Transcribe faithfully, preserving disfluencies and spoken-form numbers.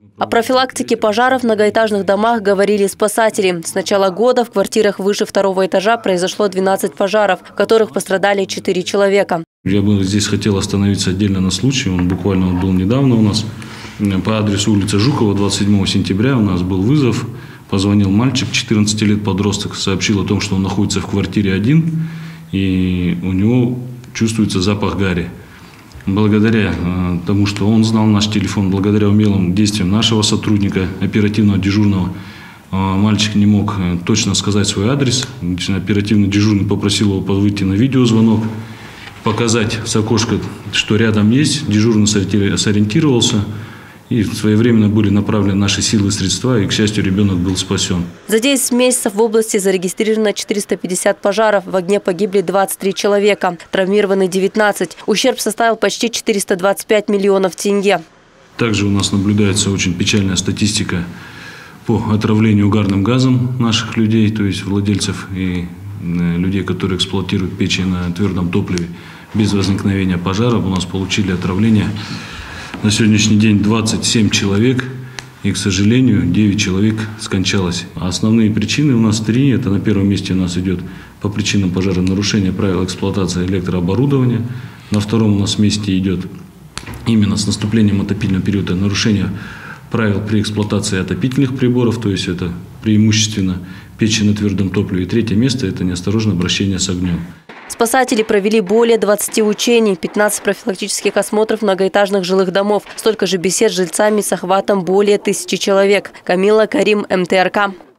О профилактике пожаров в многоэтажных домах говорили спасатели. С начала года в квартирах выше второго этажа произошло двенадцать пожаров, в которых пострадали четыре человека. Я бы здесь хотел остановиться отдельно на случае. Он буквально он был недавно у нас. По адресу улица Жукова, двадцать седьмого сентября у нас был вызов. Позвонил мальчик, четырнадцати лет подросток, сообщил о том, что он находится в квартире один, и у него чувствуется запах гари. Благодаря э, тому, что он знал наш телефон, благодаря умелым действиям нашего сотрудника, оперативного дежурного, э, мальчик не мог э, точно сказать свой адрес. Оперативный дежурный попросил его выйти на видеозвонок, показать с окошка, что рядом есть. Дежурный сориентировался, и своевременно были направлены наши силы и средства, и, к счастью, ребенок был спасен. За десять месяцев в области зарегистрировано четыреста пятьдесят пожаров. В огне погибли двадцать три человека, травмированы девятнадцать. Ущерб составил почти четыреста двадцать пять миллионов тенге. Также у нас наблюдается очень печальная статистика по отравлению угарным газом наших людей, то есть владельцев и людей, которые эксплуатируют печи на твердом топливе. Без возникновения пожаров у нас получили отравление на сегодняшний день двадцать семь человек, и, к сожалению, девять человек скончалось. А основные причины у нас три. Это на первом месте у нас идет по причинам пожара нарушение правил эксплуатации электрооборудования. На втором у нас месте идет именно с наступлением отопительного периода нарушение правил при эксплуатации отопительных приборов, то есть это преимущественно печи на твердом топливе. И третье место – это неосторожное обращение с огнем. Спасатели провели более двадцати учений, пятнадцати профилактических осмотров многоэтажных жилых домов, столько же бесед с жильцами с охватом более тысячи человек. Камила, Карим, МТРК.